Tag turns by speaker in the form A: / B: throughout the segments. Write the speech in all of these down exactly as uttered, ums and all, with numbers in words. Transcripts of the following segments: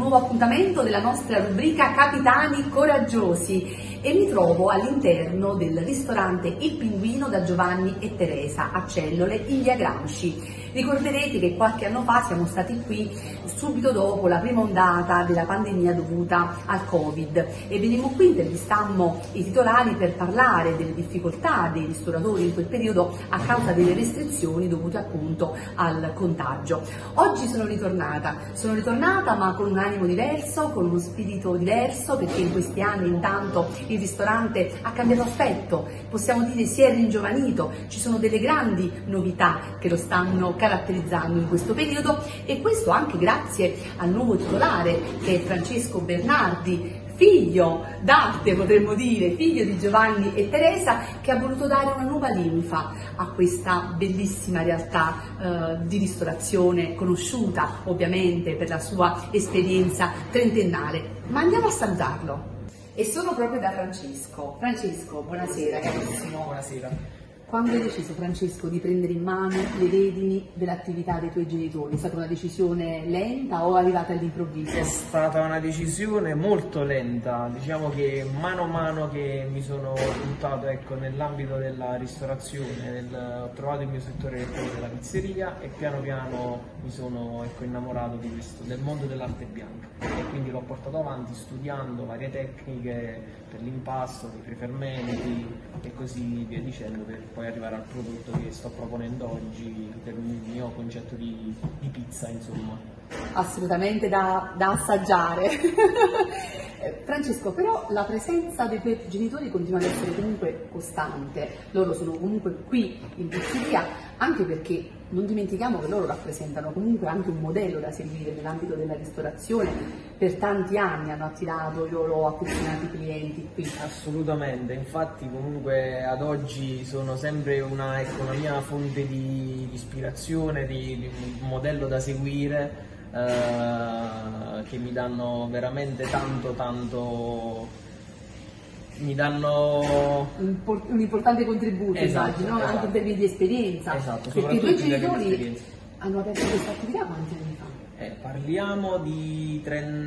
A: nuovo appuntamento della nostra rubrica Capitani Coraggiosi e mi trovo all'interno del ristorante Il Pinguino da Giovanni e Teresa a Cellole in via Gramsci. Ricorderete che qualche anno fa siamo stati qui subito dopo la prima ondata della pandemia dovuta al Covid e venimmo qui, intervistammo i titolari per parlare delle difficoltà dei ristoratori in quel periodo a causa delle restrizioni dovute appunto al contagio. Oggi sono ritornata, sono ritornata ma con un animo diverso, con uno spirito diverso, perché in questi anni intanto il ristorante ha cambiato aspetto, possiamo dire si è ringiovanito, ci sono delle grandi novità che lo stanno caratterizzando in questo periodo e questo anche grazie al nuovo titolare che è Francesco Bernardi, figlio d'arte potremmo dire, figlio di Giovanni e Teresa, che ha voluto dare una nuova linfa a questa bellissima realtà eh, di ristorazione conosciuta ovviamente per la sua esperienza trentennale. Ma andiamo a salutarlo. E sono proprio da Francesco. Francesco, buonasera carissimo.
B: Buonasera.
A: Quando hai deciso, Francesco, di prendere in mano le redini dell'attività dei tuoi genitori? È stata una decisione lenta o arrivata all'improvviso?
B: È stata una decisione molto lenta, diciamo che mano a mano che mi sono buttato ecco, nell'ambito della ristorazione, nel, ho trovato il mio settore della pizzeria e piano piano mi sono ecco, innamorato di questo, del mondo dell'arte bianca e quindi l'ho portato avanti studiando varie tecniche per l'impasto, per i fermenti e così via dicendo per poi arrivare al prodotto che sto proponendo oggi per il mio concetto di, di pizza, insomma.
A: Assolutamente da, da assaggiare. Francesco, però la presenza dei tuoi genitori continua ad essere comunque costante, loro sono comunque qui in pizzeria, anche perché non dimentichiamo che loro rappresentano comunque anche un modello da seguire nell'ambito della ristorazione, per tanti anni hanno attirato i loro affezionati clienti qui.
B: Assolutamente, infatti comunque ad oggi sono sempre una, ecco, una mia fonte di, di ispirazione, di, di un modello da seguire. Uh, che mi danno veramente tanto tanto mi danno
A: un, un importante contributo,
B: esatto,
A: immagino,
B: esatto.
A: anche in termini di esperienza,
B: esatto,
A: perché i tuoi genitori hanno aperto questa attività quanti anni fa?
B: Eh, parliamo di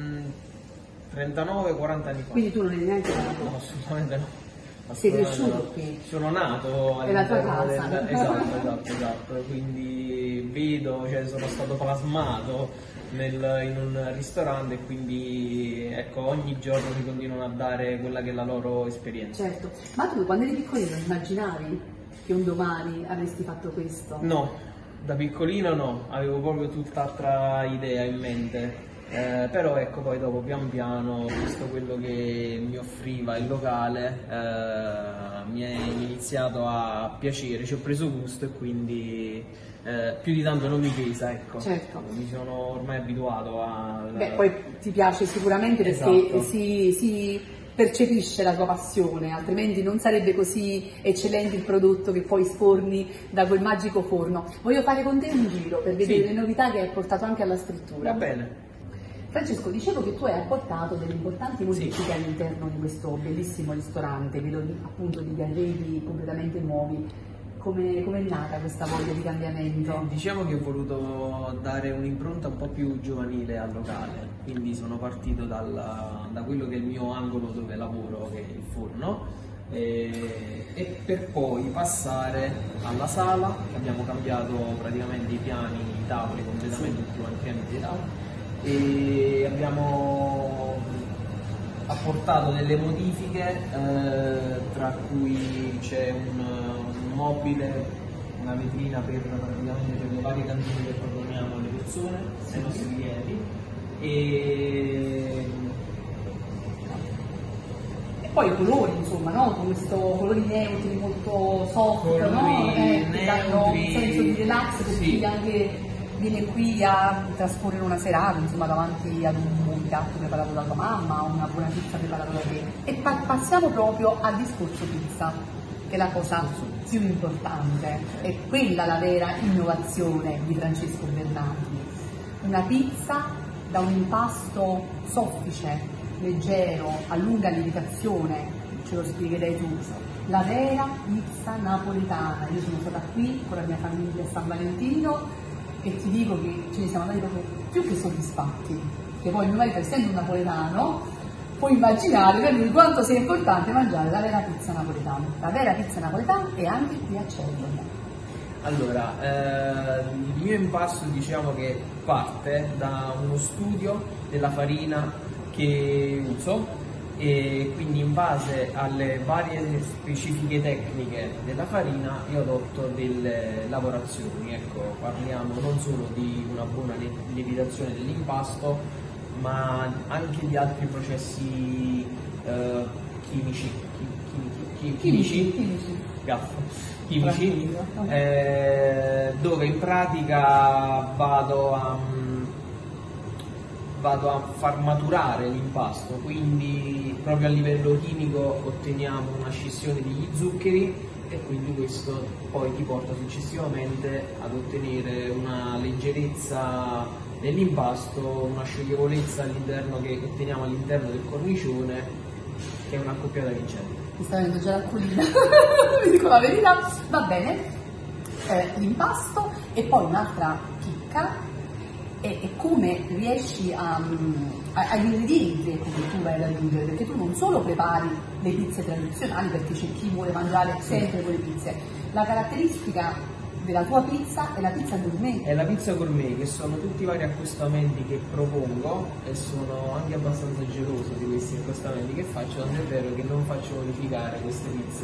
B: trentanove quaranta anni fa.
A: Quindi tu non eri neanche nato?
B: No, assolutamente no.
A: Sei cresciuto qui?
B: Sono nato
A: è la tua casa
B: del... esatto, esatto, esatto, quindi vedo, cioè sono stato plasmato nel, in un ristorante e quindi ecco ogni giorno mi continuano a dare quella che è la loro esperienza.
A: Certo, ma tu quando eri piccolino immaginavi che un domani avresti fatto questo?
B: No, da piccolino no, avevo proprio tutt'altra idea in mente. Eh, però ecco poi dopo pian piano, visto quello che mi offriva il locale, eh, mi è iniziato a piacere, ci ho preso gusto e quindi eh, più di tanto non mi pesa, ecco.
A: Certo.
B: Mi sono ormai abituato a...
A: Beh, poi ti piace sicuramente perché esatto. si, si percepisce la tua passione, altrimenti non sarebbe così eccellente il prodotto che poi sforni da quel magico forno. Voglio fare con te un giro per vedere sì. le novità che hai portato anche alla struttura.
B: Va bene.
A: Francesco, dicevo che tu hai apportato delle importanti modifiche sì. all'interno di questo bellissimo ristorante, vedo appunto degli arredi completamente nuovi. Come, come è nata questa voglia di cambiamento?
B: Eh, diciamo che ho voluto dare un'impronta un po' più giovanile al locale, quindi sono partito dalla, da quello che è il mio angolo dove lavoro, che è il forno, e, e per poi passare alla sala, che abbiamo cambiato praticamente i piani, i tavoli completamente, tutti quanti i piani dei tavoli, e abbiamo apportato delle modifiche eh, tra cui c'è un, un mobile, una vetrina per, praticamente per le varie cantine che proponiamo alle persone, sì. ai nostri clienti e...
A: e poi i colori, insomma, no? Con questo colori neutri molto soft,
B: colori
A: no? Eh,
B: neutri,
A: che danno un senso di relax per
B: sì.
A: chi anche viene qui a trascorrere una serata, insomma, davanti ad un buon piatto preparato dalla mamma, una buona pizza preparata da te. E pa passiamo proprio al discorso pizza, che è la cosa più importante, è quella la vera innovazione di Francesco Bernardi. Una pizza da un impasto soffice, leggero, a lunga lievitazione, ce lo spiegherai tu, la vera pizza napoletana. Io sono stata qui con la mia famiglia a San Valentino e ti dico che ce ne siamo andati proprio più che soddisfatti. che poi mio marito, essendo un napoletano, può immaginare per lui quanto sia importante mangiare la vera pizza napoletana. La vera pizza napoletana è anche qui a Cellone.
B: Allora, eh, il mio impasto diciamo che parte da uno studio della farina che uso, e quindi in base alle varie specifiche tecniche della farina io adotto delle lavorazioni. Ecco, parliamo non solo di una buona lievitazione dell'impasto, ma anche di altri processi eh, chimici, chimici, chimici, chimici, gaffo, chimici eh, dove in pratica vado a vado a far maturare l'impasto, quindi proprio a livello chimico otteniamo una scissione degli zuccheri e quindi questo poi ti porta successivamente ad ottenere una leggerezza nell'impasto, una scioglievolezza all'interno che otteniamo all'interno del cornicione, che è una accoppiata vincente.
A: Mi sta venendo già l'acquolina, vi dico la verità. Va bene, eh, l'impasto e poi un'altra chicca. E come riesci a, a, agli ingredienti che tu vai ad aggiungere, perché tu non solo prepari le pizze tradizionali, perché c'è chi vuole mangiare sempre quelle pizze, la caratteristica della tua pizza è la pizza gourmet.
B: È la pizza gourmet, che sono tutti i vari accostamenti che propongo, e sono anche abbastanza geloso di questi accostamenti che faccio, tanto è vero che non faccio modificare queste pizze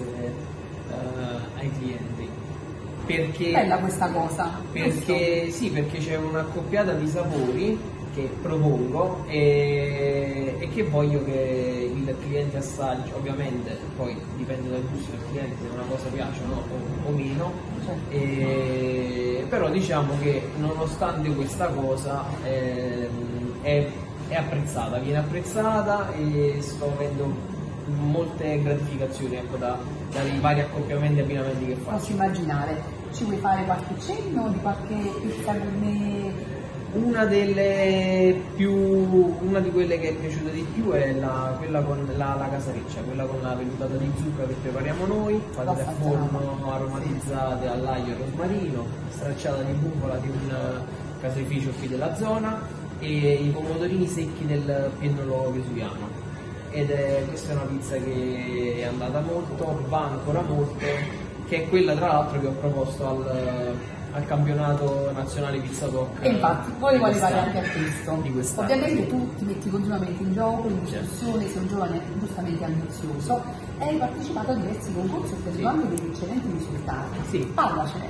B: uh, ai clienti. Perché,
A: bella questa cosa.
B: Perché sì, perché c'è un'accoppiata di sapori che propongo e, e che voglio che il cliente assaggi. Ovviamente poi dipende dal gusto del cliente se una cosa piace o, no, o, o meno, certo. E, però diciamo che nonostante questa cosa eh, è, è apprezzata, viene apprezzata e sto avendo molte gratificazioni, ecco, da, dai vari accoppiamenti e abbinamenti che faccio.
A: Posso immaginare. Ci vuoi fare qualche cenno di qualche pizza gourmet?
B: Una delle più, una di quelle che è piaciuta di più è la, quella con la, la casareccia, quella con la vellutata di zucca che prepariamo noi, fatta a forno, aromatizzate all'aglio e rosmarino, stracciata di bufala di un caseificio qui della zona e i pomodorini secchi del piennolo vesuviano. Ed è, questa è una pizza che è andata molto, va ancora molto, che è quella tra l'altro che ho proposto al, al campionato nazionale Pizza Talk.
A: E infatti volevo arrivare anche a questo.
B: Di
A: Ovviamente tu ti metti continuamente in gioco, in discussione, certo. Sei un giovane giustamente ambizioso e hai partecipato a diversi concorsi e ottenuto anche degli eccellenti risultati.
B: Sì.
A: Parlacene.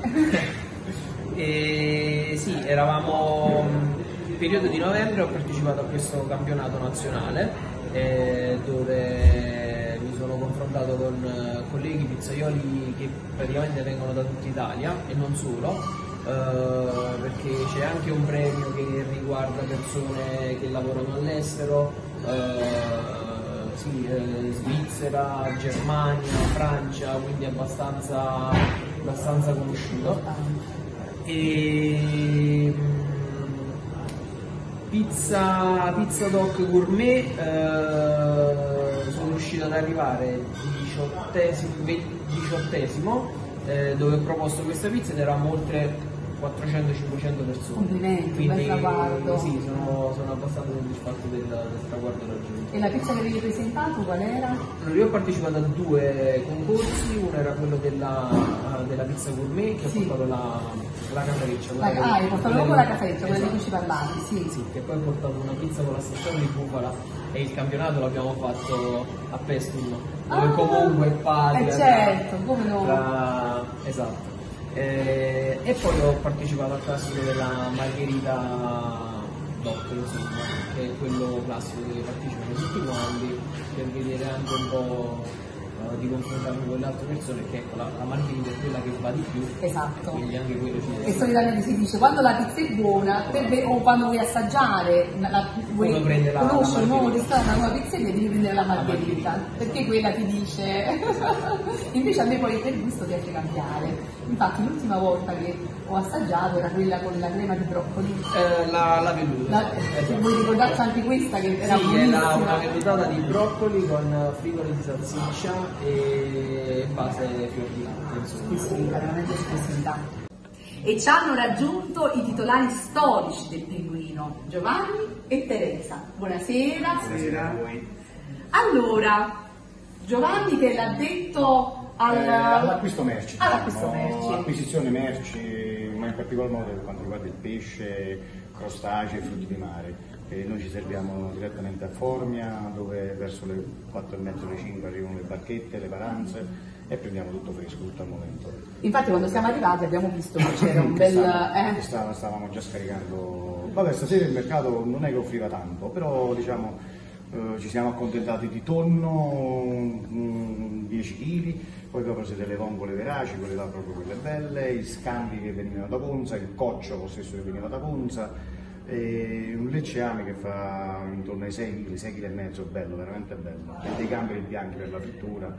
B: E, sì, eravamo nel periodo di novembre, ho partecipato a questo campionato nazionale eh, dove mi sono confrontato con colleghi pizzaioli che praticamente vengono da tutta Italia e non solo, eh, perché c'è anche un premio che riguarda persone che lavorano all'estero, eh, sì, eh, Svizzera, Germania, Francia, quindi abbastanza, abbastanza conosciuto. E, Pizza, pizza Doc Gourmet, eh, sono riuscito ad arrivare diciottesimo, diciottesimo eh, dove ho proposto questa pizza ed eravamo oltre quattrocento cinquecento persone.
A: Complimenti,
B: quindi
A: bel traguardo.
B: Sì, sono, sono abbastanza soddisfatto del, del traguardo raggiunto.
A: E la pizza che avevi presentato qual era?
B: Allora, io ho partecipato a due concorsi, uno era quello della, della pizza gourmet, che sì. Ho portato la, la casareccia.
A: La, ah, hai portato proprio la casareccia, quella di cui ci parlavi, sì.
B: Sì, che poi ho portato una pizza con la stazione di bufala e il campionato l'abbiamo fatto a Pestum, dove ah, comunque è patria.
A: Eh certo, come no.
B: Tra... Esatto. Eh, e poi ho partecipato al classico della Margherita Doc, insomma, che è quello classico che partecipano tutti quanti, per vedere anche un po' uh, di confrontarmi con le altre persone, che ecco, la, la Margherita è quella che va di più.
A: Esatto.
B: Quindi anche quello ci deve.
A: E solitamente si dice quando la pizza è buona, per, o quando vuoi assaggiare, la, vuoi conoscere un nuovo ristorante, una nuova pizzeria, devi prendere la Margherita, la perché quella ti dice. Invece a me poi per gusto piace cambiare. Infatti l'ultima volta che ho assaggiato era quella con la crema di broccoli.
B: Eh, la, la velluta. La,
A: esatto. Vuoi ricordarci anche questa che era
B: sì,
A: buonissima?
B: Sì, una vellutata di broccoli con frigoli di salsiccia e base fior di latte.
A: Squisita, veramente squisita. E ci hanno raggiunto i titolari storici del Pinguino, Giovanni e Teresa. Buonasera.
C: Buonasera a voi.
A: Allora, Giovanni che l'ha detto al...
C: eh, all'acquisto merci,
A: all'acquisto
C: diciamo,
A: merci.
C: acquisizione merci, ma in particolar modo per quanto riguarda il pesce, crostacei e frutti di mare. E noi ci serviamo direttamente a Formia, dove verso le quattro e mezzo, le cinque arrivano le barchette, le paranze e prendiamo tutto fresco, tutto al momento.
A: Infatti quando siamo arrivati abbiamo visto che c'era un bel...
C: Stavamo,
A: Eh.
C: stavamo, stavamo già scaricando. Vabbè, stasera il mercato non è che offriva tanto, però diciamo eh, ci siamo accontentati di tonno, mm, dieci chili, poi abbiamo preso delle vongole veraci, quelle là proprio quelle belle, i scambi che venivano da Ponza, il coccio lo stesso che veniva da Ponza, e un lecceame che fa intorno ai sei chili, sei chili e mezzo, bello, veramente bello, e dei gamberi bianchi per la frittura,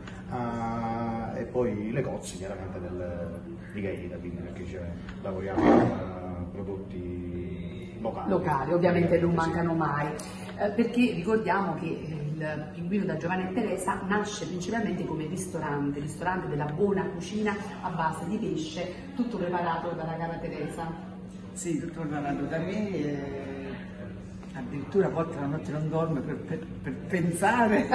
C: ah, e poi le cozze chiaramente del, di Gaeta, quindi perché cioè, lavoriamo con prodotti locali.
A: Locali, ovviamente non mancano mai, eh, perché ricordiamo che il Pinguino da Giovanni e Teresa nasce principalmente come ristorante, ristorante della buona cucina a base di pesce, tutto preparato dalla cara Teresa.
D: Sì, tutto preparato da me, e addirittura a volte la notte non dormo per, per, per pensare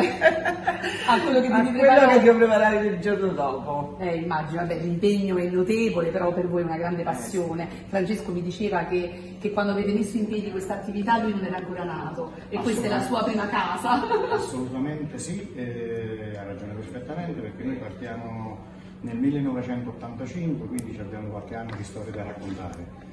A: a quello che
D: a
A: devi
D: quello
A: preparare.
D: che devo preparare il giorno dopo.
A: Eh, immagino, vabbè, l'impegno è notevole, però per voi è una grande passione. Francesco mi diceva che, che quando avete messo in piedi questa attività lui non era ancora nato e questa è la sua prima casa.
C: Assolutamente sì, eh, ha ragione perfettamente, perché noi partiamo nel millenovecentottantacinque, quindi abbiamo qualche anno di storia da raccontare.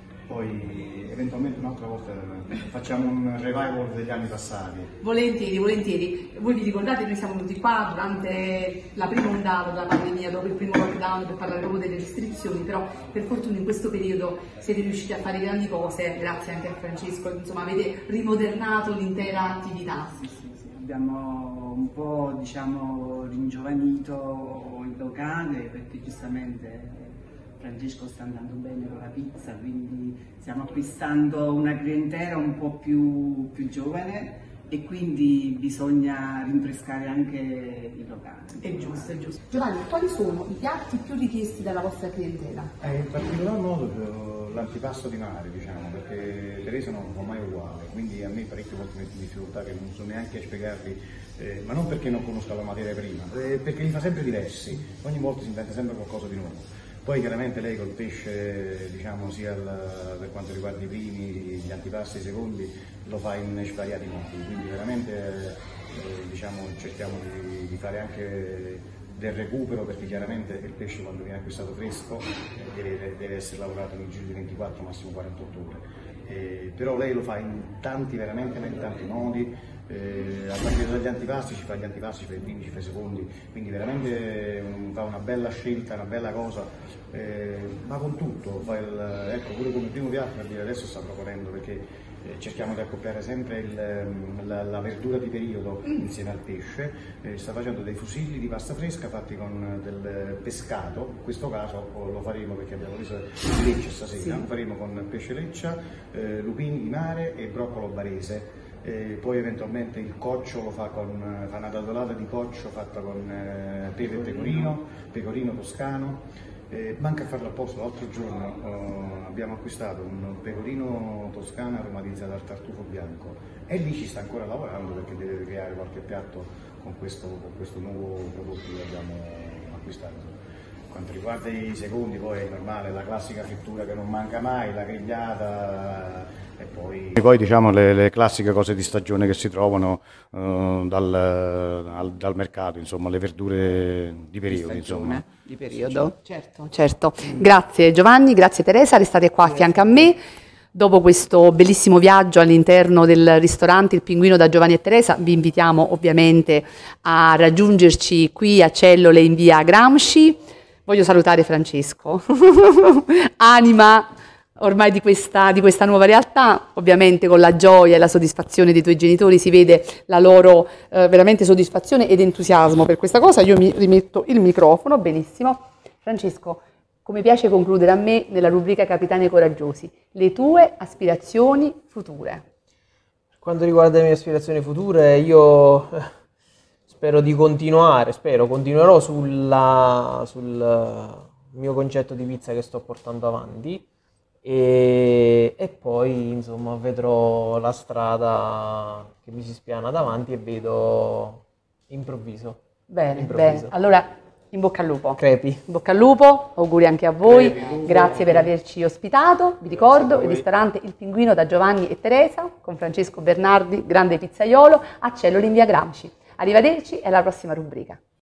C: Poi eventualmente un'altra volta facciamo un revival degli anni passati.
A: Volentieri, volentieri. Voi vi ricordate, noi siamo venuti qua durante la prima ondata della pandemia, dopo il primo lockdown, per parlare proprio delle restrizioni, però per fortuna in questo periodo siete riusciti a fare grandi cose, grazie anche a Francesco, insomma avete rimodernato l'intera attività.
D: Sì, sì, sì. Abbiamo un po', diciamo, ringiovanito il locale, perché giustamente Francesco sta andando bene con la pizza, quindi stiamo acquistando una clientela un po' più, più giovane e quindi bisogna rinfrescare anche il locale.
A: È giusto, è giusto. Giovanni, quali sono i piatti più richiesti dalla vostra clientela?
C: Eh, in particolar modo l'antipasto di mare, diciamo, perché Teresa non fa mai uguale, quindi a me parecchie volte mette in difficoltà che non so neanche a spiegarvi, eh, ma non perché non conosca la materia prima, eh, perché li fa sempre diversi, ogni volta si inventa sempre qualcosa di nuovo. Poi chiaramente lei col pesce, diciamo, sia il, per quanto riguarda i primi, gli antipasti, i secondi, lo fa in svariati modi, quindi veramente eh, diciamo, cerchiamo di, di fare anche del recupero, perché chiaramente il pesce quando viene acquistato fresco eh, deve, deve essere lavorato nel giro di ventiquattro, massimo quarantotto ore. Eh, però lei lo fa in tanti, veramente in tanti modi, eh, a partire dagli antipasti, ci fa gli antipasti, ci fa i primi, ci fa i secondi, quindi veramente um, fa una bella scelta, una bella cosa, eh, ma con tutto, fa il, ecco, pure come primo piatto, per dire, adesso sta proponendo, perché eh, cerchiamo di accoppiare sempre il, la, la verdura di periodo insieme al pesce, eh, sta facendo dei fusilli di pasta fresca fatti con del pescato, in questo caso lo faremo perché abbiamo preso il lecce stasera, sì. Lo faremo con pesce leccia, eh, lupini di mare e broccolo barese. E poi eventualmente il coccio lo fa con fa una dadolata di coccio fatta con eh, pepe e pecorino, pecorino toscano. Eh, manca a farlo apposta, l'altro giorno eh, abbiamo acquistato un pecorino toscano aromatizzato al tartufo bianco e lì ci sta ancora lavorando, perché deve creare qualche piatto con questo, con questo nuovo prodotto che abbiamo acquistato. Quanto riguarda i secondi, poi è normale, la classica frittura che non manca mai, la grigliata e poi, e poi diciamo le, le classiche cose di stagione che si trovano uh, dal, al, dal mercato, insomma le verdure di periodo.
D: Di stagione,
C: insomma.
D: di periodo.
A: Certo, certo. Grazie Giovanni, grazie Teresa, restate qua a fianco a me. Dopo questo bellissimo viaggio all'interno del ristorante Il Pinguino da Giovanni e Teresa, vi invitiamo ovviamente a raggiungerci qui a Cellole in via Gramsci. Voglio salutare Francesco, anima ormai di questa, di questa nuova realtà, ovviamente con la gioia e la soddisfazione dei tuoi genitori si vede la loro eh, veramente soddisfazione ed entusiasmo per questa cosa. Io mi rimetto il microfono, benissimo. Francesco, come piace concludere a me nella rubrica Capitani Coraggiosi, le tue aspirazioni future.
B: Per quanto riguarda le mie aspirazioni future, io spero di continuare, spero, continuerò sulla, sul mio concetto di pizza che sto portando avanti. e, e poi insomma vedrò la strada che mi si spiana davanti e vedo improvviso.
A: Bene,
B: improvviso.
A: bene. Allora, in bocca al lupo.
B: Crepi.
A: In bocca al lupo, auguri anche a voi.
C: Crepi,
A: Grazie per averci ospitato. Vi ricordo il ristorante Il Pinguino da Giovanni e Teresa con Francesco Bernardi, grande pizzaiolo, a Celloli in via Gramsci. Arrivederci e alla prossima rubrica.